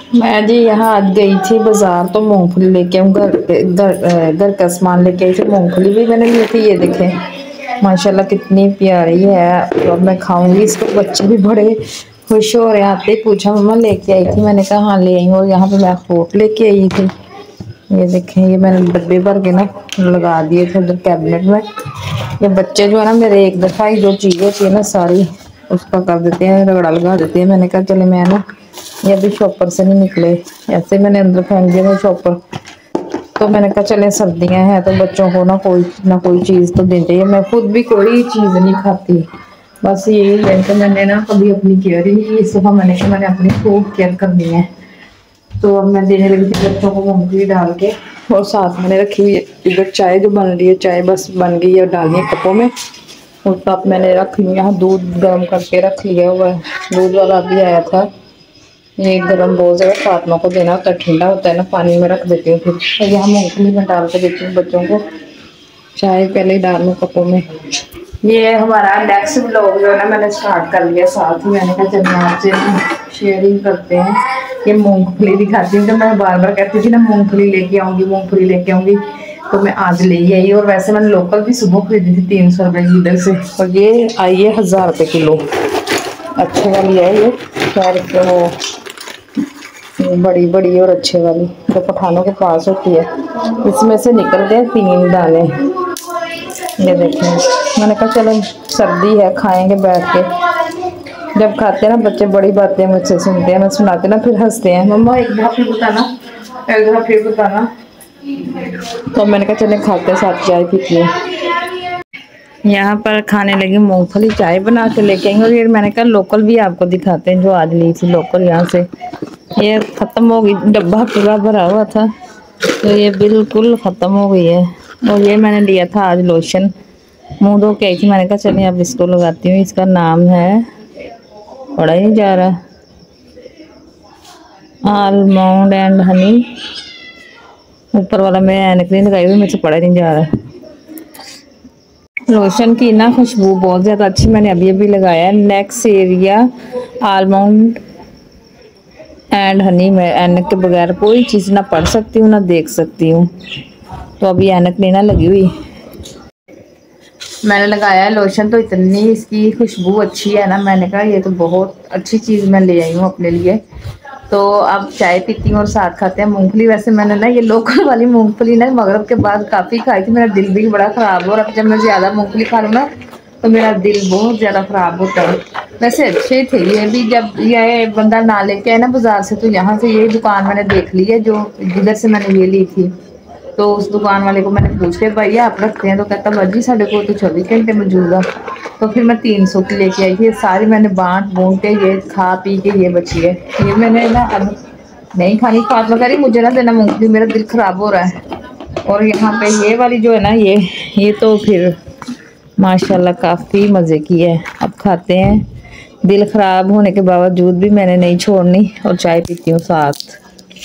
मैं जी यहाँ आज गई थी बाजार, तो मूंगफली लेके आऊँ। घर का सामान लेके आई थी। मूंगफली भी मैंने ली थी, ये देखें माशाल्लाह कितनी प्यारी है। तो अब मैं खाऊंगी इसको। बच्चे भी बड़े खुश हो रहे हैं। आते ही पूछा मम्मा लेके आई थी, मैंने कहा हाँ ले आई हूँ। और यहाँ पे मैं फ्रूट लेके आई थी। ये देखें, ये मैंने डब्बे भर के ना लगा दिए थे उधर कैबिनेट में। ये बच्चे जो है ना मेरे, एक दफ़ा ही जो चीज़ होती है ना सारी उसका कर देते हैं, रगड़ा लगा देते हैं। मैंने कहा चले मैं ना, ये अभी शॉपर से नहीं निकले, ऐसे मैंने अंदर फेंक दिया था शॉपर। तो मैंने कहा चले सर्दियाँ हैं तो बच्चों को ना कोई चीज़ तो देनी चाहिए। मैं खुद भी कोई चीज़ नहीं खाती, बस यही है कि मैंने ना कभी अपनी केयर ही नहीं की। इस दफ़ा मैंने कहा मैंने अपनी खूब केयर करनी है। तो अब मैं देने लगी थी बच्चों को मूंगफली डाल के। और साथ मैंने रखी हुई है इधर चाय जो बन रही है, चाय बस बन गई है, डालनी है कपों में। और कप मैंने रख ली, यहाँ दूध गर्म करके रख लिया हुआ है। दूध वाला भी आया था, ये गर्म बहुत ज़्यादा फातिमा को देना होता है, ठंडा होता है ना, पानी में रख देती हूँ फिर। और यहाँ मूंगफली में डाल के देती हूँ बच्चों को। चाय पहले ही डाल लूँ कपों में। ये हमारा नेक्स्ट व्लॉग जो है ना मैंने स्टार्ट कर लिया, साथ ही मैंने कहा चलिए आपसे शेयरिंग करते हैं। ये मूंगफली दिखाती हूँ, तो मैं बार बार कहती थी ना मूंगफली लेके आऊँगी, मूंगफली लेके आऊँगी, तो मैं आज ले आई। और वैसे मैंने लोकल भी सुबह खरीदी थी 300 रुपये की इधर से, और ये आई है 1000 रुपये किलो। अच्छे वाली है ये, खैर वो बड़ी बड़ी और अच्छे वाली जो पठानों के पास होती है। इसमें से निकलते हैं 3 दाने। ये देखें, मैंने कहा चलो सर्दी है खाएंगे बैठ के। जब खाते हैं ना बच्चे बड़ी बातें मुझसे सुनते हैं, मैं सुनाते ना फिर हंसते हैं, मम्मा एक दफ़ा फिर बताना, एक दफ़ा फिर बताना। तो मैंने कहा चले खाते हैं, साथ चाय पीती है। यहाँ पर खाने लगी मूंगफली, चाय बना के लेके आई। और ये मैंने कहा लोकल भी आपको दिखाते हैं, जो आज ली थी लोकल यहाँ से। ये ख़त्म हो गई, डब्बा पूरा भरा हुआ था तो ये बिल्कुल ख़त्म हो गई है। और ये मैंने लिया था आज लोशन, मुँह धो के आई थी। मैंने कहा चलिए अब इसको लगाती हूँ। इसका नाम है, पढ़ा ही नहीं जा रहा, आलमंड एंड हनी। ऊपर वाला मैं ऐनक नहीं लगाई हुई, मेरे से पढ़ा नहीं जा रहा। लोशन की ना खुशबू बहुत ज़्यादा अच्छी, मैंने अभी अभी लगाया है। Next area almond and honey. मैं ऐनक के बगैर कोई चीज़ ना पढ़ सकती हूँ ना देख सकती हूँ, तो अभी ऐनक नहीं ना लगी हुई। मैंने लगाया है लोशन, तो इतनी इसकी खुशबू अच्छी है ना, मैंने कहा ये तो बहुत अच्छी चीज़ मैं ले आई हूँ अपने लिए। तो अब चाय पीती हूँ और साथ खाते हैं मूंगफली। वैसे मैंने ना ये लोकल वाली मूंगफली ना मगरब के बाद काफ़ी खाई थी, मेरा दिल भी बड़ा ख़राब हो। और अब जब मैं ज़्यादा मूंगफली खा लूँ ना तो मेरा दिल बहुत ज़्यादा ख़राब होता है। वैसे अच्छे थे ये भी, जब ये बंदा ना लेके आए ना बाज़ार से, तो यहाँ से ये दुकान मैंने देख ली है जो जिधर से मैंने ये ली थी। तो उस दुकान वाले को मैंने पूछ के भैया आप रखते हैं, तो कहता बाजी साढ़े को तो 24 घंटे मौजूद है। तो फिर मैं 300 की लेके आई थी। ये सारी मैंने बांट बूंट के ये खा पी के ये बची है। ये मैंने ना अब नहीं खानी। फातिमा कह रही मुझे ना देना मूंगफली, मेरा दिल ख़राब हो रहा है। और यहाँ पे ये वाली जो है ना ये तो फिर माशाल्लाह काफ़ी मज़े की है। अब खाते हैं। दिल ख़राब होने के बावजूद भी मैंने नहीं छोड़नी और चाय पीती हूँ साथ।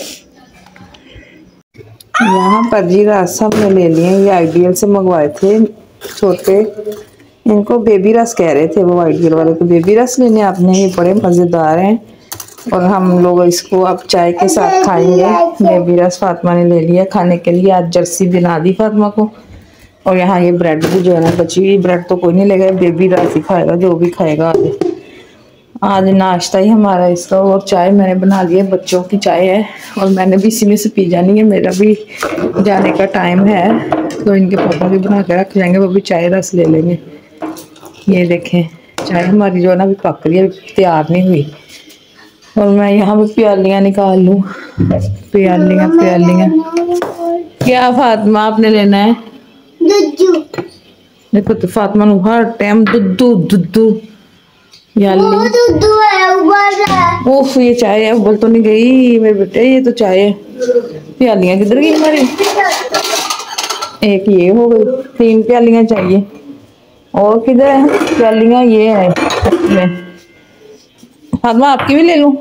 यहाँ पर जी रस हमने ले लिए, ये आइडियल से मंगवाए थे छोटे, इनको बेबी रस कह रहे थे वो आइडियल वाले, तो बेबी रस लेने आपने, ये बड़े मज़ेदार हैं। और हम लोग इसको अब चाय के साथ खाएंगे। बेबी रस फातिमा ने ले लिया खाने के लिए, आज जर्सी बना दी फातिमा को। और यहाँ ये ब्रेड भी जो है ना, बची हुई ब्रेड तो कोई नहीं लेगा, बेबी रस ही खाएगा जो भी खाएगा। आज नाश्ता ही हमारा इसका। और चाय मैंने बना ली है, बच्चों की चाय है और मैंने भी इसी में से पी जानी है। मेरा भी जाने का टाइम है, तो इनके पापा भी बना के रख जाएंगे, वो भी चाय रस ले लेंगे। ये देखें चाय हमारी जो है ना अभी पक रही है, तैयार नहीं हुई। और मैं यहाँ पे प्यालियाँ निकाल लूँ, प्यालियाँ। क्या फातिमा आपने लेना है? देखो तो फातिमा हर टाइम दुद्धू ओफ, ये चाय है, उबल तो नहीं गई मेरे बेटे, ये तो चाय है। प्यालियाँ किधर गई हमारी? एक ये हो गई, 3 प्यालियाँ चाहिए। और किधर है प्यालियाँ? ये है इसमें। फातिमा आपकी भी ले लूं?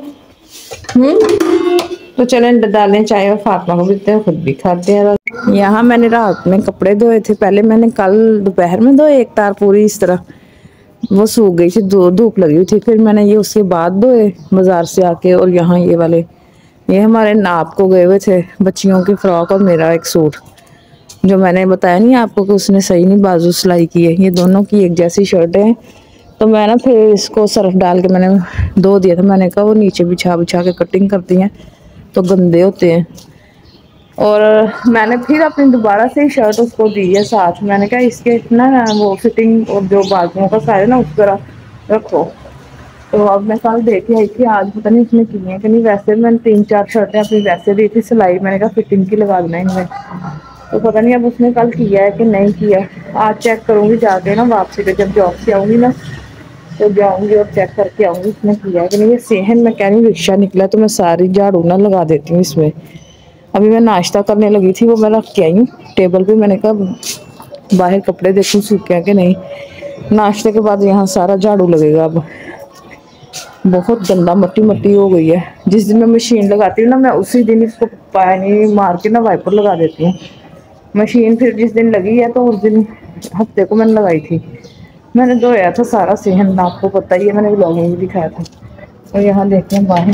तो चलें डालें चाय और फातिमा को भी देते हैं, खुद भी खाते हैं। यहाँ मैंने रात में कपड़े धोए थे, पहले मैंने कल दोपहर में धोए एक तार पूरी इस तरह, वो सूख गई थी, धूप लगी हुई थी। फिर मैंने ये उसके बाद धोए बाजार से आके। और यहाँ ये वाले ये हमारे नाप को गए हुए थे, बच्चियों की फ्रॉक और मेरा एक सूट, जो मैंने बताया नहीं आपको कि उसने सही नहीं बाजू सिलाई की है। ये दोनों की एक जैसी शर्ट है। तो मैं ना फिर इसको सर्फ डाल के मैंने धो दिया था। मैंने कहा वो नीचे बिछा बिछा के कटिंग करती हैं तो गंदे होते हैं। और मैंने फिर अपनी दोबारा से शर्ट उसको दी है साथ। मैंने कहा इसके ना वो फिटिंग और जो बाजुओं का साइज है ना उस तरह रखो। तो अब मैं कल देख के आई थी, आज पता नहीं इसमें की है कि नहीं। वैसे मैंने 3-4 शर्टें अपनी वैसे दी थी सिलाई, मैंने कहा फिटिंग की लगा देना इनमें। तो पता नहीं अब उसने कल किया है कि नहीं किया। आज चेक करूँगी जाके ना, वापसी पे जब जॉब से आऊँगी ना तो जाऊँगी और चेक करके आऊँगी इसने किया है कि नहीं। ये सेहन में कह रही रिक्शा निकला तो मैं सारी झाड़ू ना लगा देती हूँ इसमें। अभी मैं नाश्ता करने लगी थी, वो मैं रख के आई हूँ टेबल पे। मैंने कहा बाहर कपड़े देखूँ सूखे हैं कि नहीं। नाश्ते के बाद यहाँ सारा झाड़ू लगेगा। अब बहुत गंदा मट्टी मट्टी हो गई है। जिस दिन मैं मशीन लगाती हूँ ना, मैं उसी दिन इसको पानी मार के ना वाइपर लगा देती हूँ। मशीन फिर जिस दिन लगी है तो उस दिन हफ्ते को मैंने लगाई थी। मैंने धोया था सारा सेहन, आपको पता ही है, मैंने ब्लॉग में भी दिखाया था। और यहाँ देखते हैं बाहर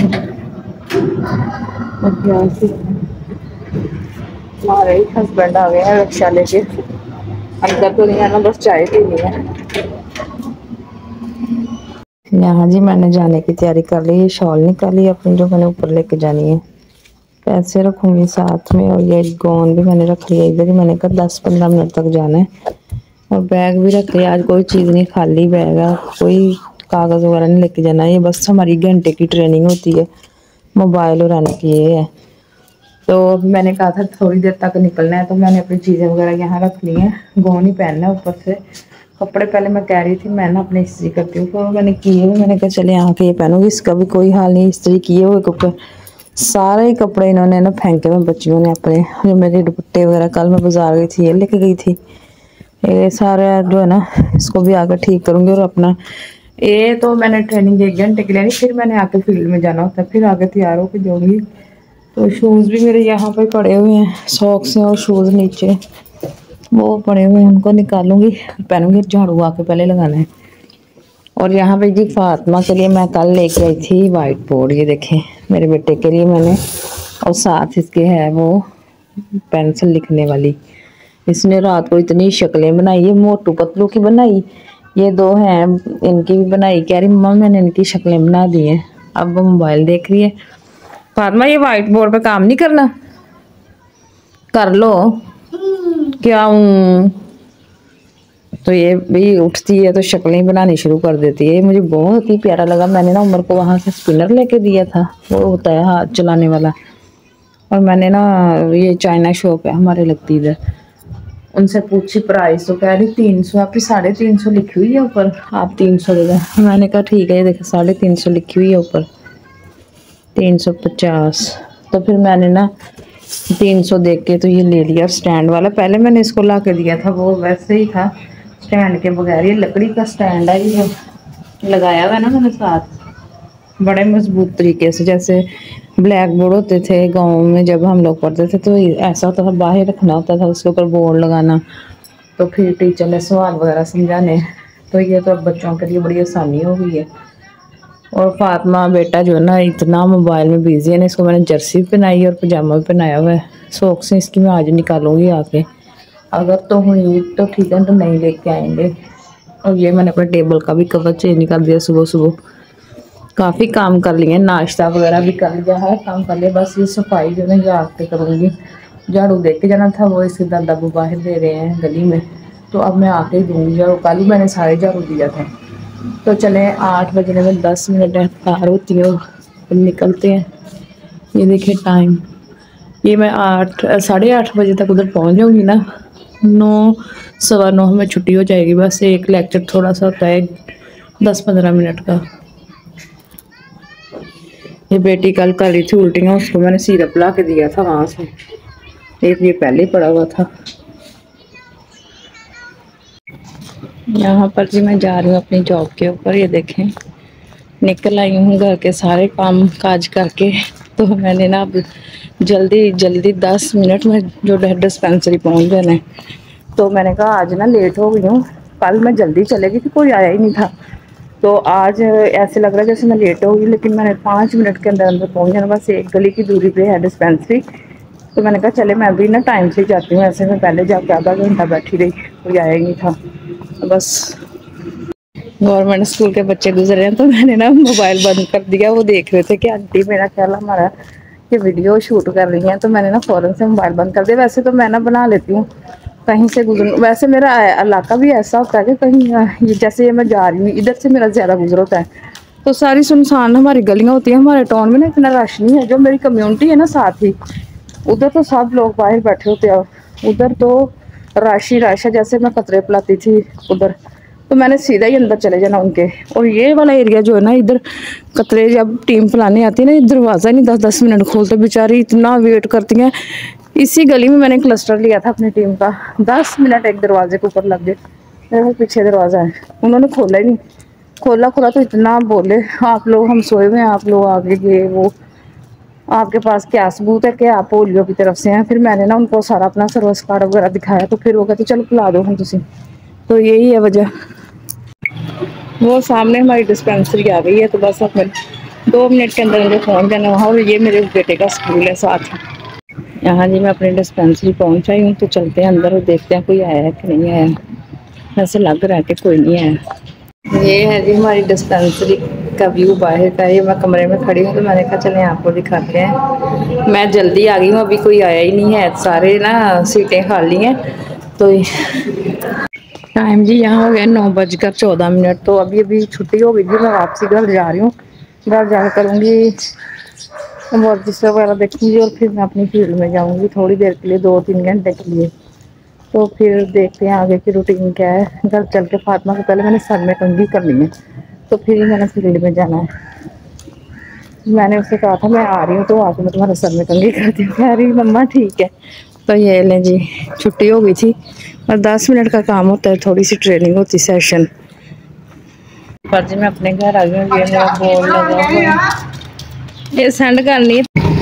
हमारे हस्बैंड आ गए हैं रिक्शा लेके। अंदर तो नहीं आना, बस चाय पीनी है। यहाँ जी मैंने जाने की तैयारी कर ली। ये शॉल निकाली अपनी जो मैंने ऊपर लेके जानी है, पैसे रखूंगी साथ में। और ये गोन भी मैंने रख लिया इधर ही। मैंने कहा 10-15 मिनट तक जाना है। और बैग भी रख लिया, आज कोई चीज़ नहीं, खाली बैग है, कोई कागज़ वगैरह नहीं लेके जाना। ये बस हमारी घंटे की ट्रेनिंग होती है मोबाइल उड़ाने की, ये है। तो मैंने कहा था थोड़ी देर तक निकलना है, तो मैंने अपनी चीज़ें वगैरह यहाँ रख ली हैं। गोन ही पहनना है ऊपर से। कपड़े पहले मैं कह रही थी मैं ना अपने इस्त्री करती हूँ, तो मैंने किए हुए, मैंने कहा चले यहाँ के ये पहनूंगी। इसका भी कोई हाल नहीं, इस्त्री किए हुए कपड़े सारे ही कपड़े इन्होंने ना फेंके हुए बच्चियों ने अपने। जो मेरे दुपट्टे वगैरह कल मैं बाजार गई थी ये लेके गई थी, ये सारा जो है ना इसको भी आकर ठीक करूँगी। और अपना ये तो मैंने ट्रेनिंग 1 घंटे के लिए नहीं, फिर मैंने आके फील्ड में जाना होता है, फिर आगे तैयार होकर जाऊँगी। तो शूज़ भी मेरे यहाँ पर पड़े हुए हैं, सॉक्स हैं और शूज़ नीचे वो पड़े हुए हैं, उनको निकालूंगी पहनूंगी। झाड़ू आके पहले लगाना है। और यहाँ पे जी फातिमा के लिए मैं कल लेके आई थी वाइट बोर्ड, ये देखें मेरे बेटे के लिए मैंने। और साथ इसके है वो पेंसिल लिखने वाली। इसने रात को इतनी शक्लें बनाई, ये मोटू पतलू की बनाई, ये 2 हैं इनकी भी बनाई। कह रही मम्मा मैंने इनकी शक्लें बना दी हैं। अब वो मोबाइल देख रही है। फातिमा ये वाइट बोर्ड पे काम नहीं करना, कर लो। क्या हूँ तो ये भी उठती है तो शक्लें बनानी शुरू कर देती है। मुझे बहुत ही प्यारा लगा। मैंने ना उमर को वहाँ से स्पिनर लेके दिया था, वो होता है हाथ चलाने वाला। और मैंने ना ये चाइना शॉप है हमारे लगती इधर, उनसे पूछी प्राइस, तो कह रही 300। आपकी 350 लिखी हुई है ऊपर, आप 300 दे दें। मैंने कहा ठीक है, ये देखो 350 लिखी हुई है ऊपर, 350। तो फिर मैंने ना 300 देख के तो ये ले लिया स्टैंड वाला। पहले मैंने इसको ला के दिया था, वो वैसे ही था स्टैंड के बगैर। ये लकड़ी का स्टैंड है, ये लगाया हुआ है ना मैंने साथ बड़े मजबूत तरीके से। जैसे ब्लैक बोर्ड होते थे गांव में जब हम लोग पढ़ते थे, तो ऐसा होता था बाहर रखना होता था, उसके ऊपर बोर्ड लगाना, तो फिर टीचर ने सवाल वगैरह समझाने। तो ये तो अब बच्चों के लिए बड़ी आसानी हो गई है। और फातिमा बेटा जो है ना इतना मोबाइल में बिजी है ना, इसको मैंने जर्सी भी पहनाई और पजामा भी पहनाया हुआ है। सॉक्स इसकी मैं आज निकालूंगी आके, अगर तो हुई तो ठीक है, तो नहीं लेके आएंगे। और ये मैंने अपने टेबल का भी कवर चेंज कर दिया सुबह सुबह। काफ़ी काम कर लिए, नाश्ता वगैरह भी कर लिया है, काम कर लिया। बस ये सफाई जो है आके करूँगी। झाड़ू दे के जाना था, वो इसके दादा वो बाहर दे रहे हैं गली में, तो अब मैं आके ही दूँगी। और कल ही मैंने सारे झाड़ू दिया था। तो चले 8 बजने में 10 मिनट पार होती है और निकलते हैं। ये देखिए टाइम, ये मैं 8-8:30 बजे तक उधर पहुंच जाऊंगी ना। 9-9:15 हमें छुट्टी हो जाएगी। बस एक लेक्चर थोड़ा सा होता है 10-15 मिनट का। ये बेटी कल कर रही थी उल्टियाँ, उसको मैंने सिरप ला के दिया था वहाँ से, एक ये पहले ही पड़ा हुआ था। यहाँ पर जी मैं जा रही हूँ अपनी जॉब के ऊपर। ये देखें निकल आई हूँ घर के सारे काम काज करके। तो मैंने ना अब जल्दी जल्दी 10 मिनट में जो डिस्पेंसरी पहुँच जाना है। तो मैंने कहा आज ना लेट हो गई हूँ, कल मैं जल्दी चले गई थी, कोई आया ही नहीं था। तो आज ऐसे लग रहा है जैसे मैं लेट होगी, लेकिन मैंने 5 मिनट के अंदर अंदर पहुंच जाना। बस एक गली की दूरी पे है डिस्पेंसरी। तो मैंने कहा चले मैं भी ना टाइम से जाती हूँ, ऐसे मैं पहले जाके आधा घंटा बैठी रही, कोई आया ही नहीं था। तो बस गवर्नमेंट स्कूल के बच्चे गुजरे हैं तो मैंने ना मोबाइल बंद कर दिया। वो देख रहे थे कि आंटी मेरा ख्याल हमारा ये वीडियो शूट कर रही हैं, तो मैंने ना फ़ौरन से मोबाइल बंद कर दिया। वैसे तो मैं ना बना लेती हूँ कहीं से गुजर, वैसे मेरा इलाका भी ऐसा होता है कि कहीं ये जैसे ये मैं जा रही हूँ इधर से मेरा ज़्यादा गुजर होता है, तो सारी सुनसान हमारी गलियाँ होती हैं। हमारे टाउन में ना इतना रश नहीं है। जो मेरी कम्युनिटी है ना साथ ही, उधर तो सब लोग बाहर बैठे होते हैं, उधर तो रश ही रश है। जैसे मैं कतरे पिलाती थी उधर, तो मैंने सीधा ही अंदर चले जाना उनके। और ये वाला एरिया जो है ना, इधर कतरे जब टीम पिलाने आती है ना, दरवाज़ा नहीं 10-10 मिनट खोलते, बेचारी इतना वेट करती हैं। इसी गली में मैंने क्लस्टर लिया था अपनी टीम का, 10 मिनट एक दरवाजे के ऊपर लग गए। मेरे पीछे दरवाज़ा है, उन्होंने खोला ही नहीं। खोला तो इतना बोले आप लोग हम सोए हुए हैं, आप लोग आगे गए, वो आपके पास क्या सबूत है कि आप पोलियो की तरफ से हैं। फिर मैंने ना उनको सारा अपना सर्विस कार्ड वगैरह दिखाया, तो फिर वो कहते चलो पिला दो हम तुसी। तो यही है वजह। वो सामने हमारी डिस्पेंसरी आ गई है, तो बस अब मैं 2 मिनट के अंदर मुझे पहुँच जाना वहाँ। और ये मेरे बेटे का स्कूल है साथ। यहाँ जी मैं अपनी डिस्पेंसरी पहुँच आई हूँ, तो चलते हैं अंदर और देखते हैं कोई आया है कि नहीं आया। वैसे लग रहा है कि कोई नहीं आया। ये है जी हमारी डिस्पेंसरी का व्यू बाहर का। ये मैं कमरे में खड़ी हूँ, तो मैंने कहा चलें आपको दिखाते हैं। मैं जल्दी आ गई हूँ, अभी कोई आया ही नहीं है, सारे ना सीटें खाली हैं। तो टाइम जी यहाँ हो गया 9:14। तो अभी अभी छुट्टी हो गई थी, मैं वापसी घर जा रही हूँ। घर जाकर करूँगी वर्जिश वगैरह देखूँगी, और फिर मैं अपनी फील्ड में जाऊँगी थोड़ी देर के लिए, 2-3 घंटे के लिए। तो फिर देखते हैं आगे की रूटीन क्या है। घर चल के फातिमा को पहले मैंने सर में कंघी करनी है, तो फिर ही मैंने फील्ड में जाना है। मैंने उससे कहा था मैं आ रही हूँ तो आके मैं तुम्हारे सर में कंघी करती हूँ। कह रही मम्मा ठीक है। तो ये लें जी, छुट्टी हो गई थी और 10 मिनट का काम होता है, थोड़ी सी ट्रेनिंग होती सेशन पर। जी मैं अपने घर आ गई हूँ। ये मेरा बोर्ड लगा हुआ है, ये सेंड करनी है।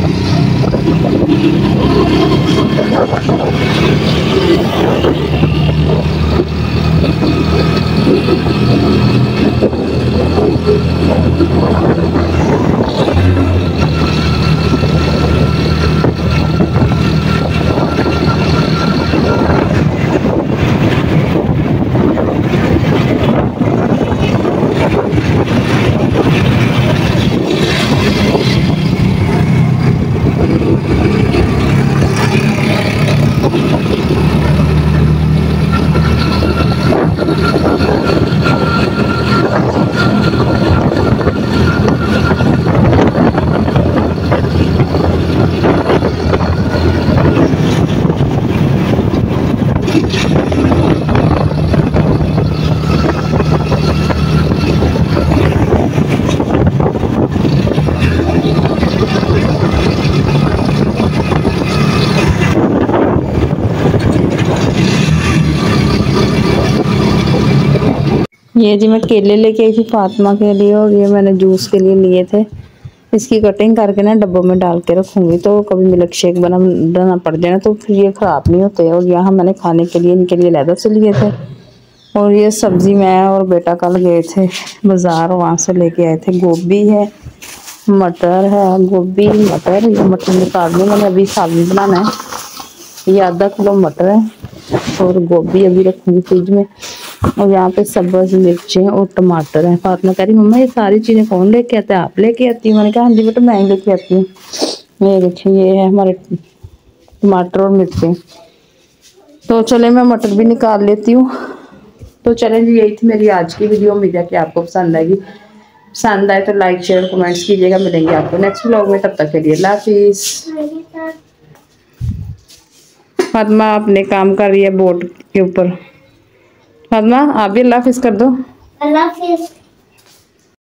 ये जी मैं केले लेके आई थी फातिमा के लिए, और ये मैंने जूस के लिए लिए थे। इसकी कटिंग करके ना डब्बों में डाल के रखूँगी, तो कभी मिल्क शेक बनाना पड़ जाए ना तो फिर ये ख़राब नहीं होते। और यहाँ मैंने खाने के लिए इनके लिए लहदा से लिए थे। और ये सब्ज़ी मैं और बेटा कल गए थे बाज़ार, वहाँ से लेके आए थे। गोभी है, मटर है, गोभी मटर, ये मटर निकाल दूँ मैंने, अभी सालन बनाना है। ये आधा किलो मटर है और गोभी अभी रखूँगी फ्रिज में। और यहाँ पे सब्ज मिर्चें और टमाटर हैं। फातिमा कह रही मम्मा ये सारी चीज़ें कौन लेके आता है, आप लेके आती हैं? मैंने कहा हाँ जी बेटा मैं ही लेके आती हूँ। ये देखिए ये है हमारे टमाटर और मिर्चें। तो चले मैं मटर भी निकाल लेती हूँ। तो चलें जी, यही थी मेरी आज की वीडियो। उम्मीद है कि आपको पसंद आएगी। पसंद आए तो लाइक शेयर कमेंट्स कीजिएगा। मिलेंगे आपको नेक्स्ट व्लॉग में, तब तक के लिए अल्लाह हाफिज़। फातिमा अपने काम कर रही है बोर्ड के ऊपर। फातिमा आप भी अल्लाह हाफिज़ कर दो। अल्लाह हाफिज़।